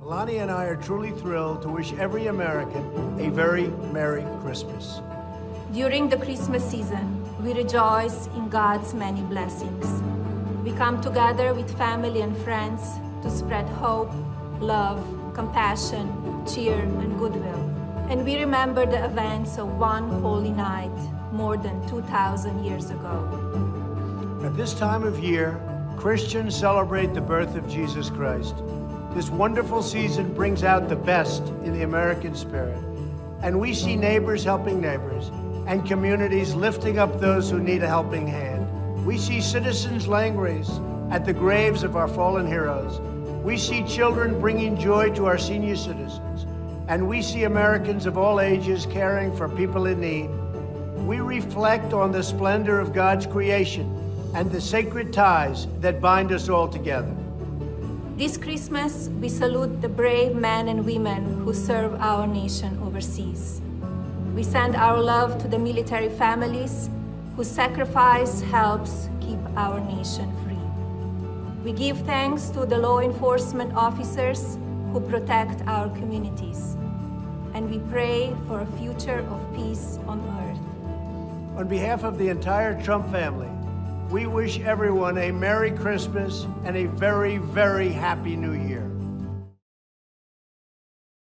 Melania and I are truly thrilled to wish every American a very Merry Christmas. During the Christmas season, we rejoice in God's many blessings. We come together with family and friends to spread hope, love, compassion, cheer, and goodwill. And we remember the events of one holy night more than 2,000 years ago. At this time of year, Christians celebrate the birth of Jesus Christ. This wonderful season brings out the best in the American spirit, and we see neighbors helping neighbors and communities lifting up those who need a helping hand. We see citizens laying wreaths at the graves of our fallen heroes. We see children bringing joy to our senior citizens, and we see Americans of all ages caring for people in need. We reflect on the splendor of God's creation and the sacred ties that bind us all together. This Christmas, we salute the brave men and women who serve our nation overseas. We send our love to the military families whose sacrifice helps keep our nation free. We give thanks to the law enforcement officers who protect our communities. And we pray for a future of peace on earth. On behalf of the entire Trump family, we wish everyone a Merry Christmas and a very, very Happy New Year.